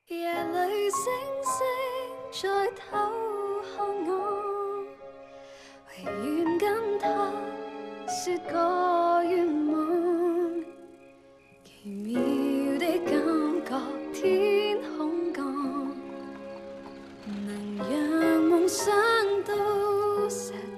夜里星星在偷看我，唯愿跟他说个愿望。奇妙的感觉，天空降，能让梦想都实。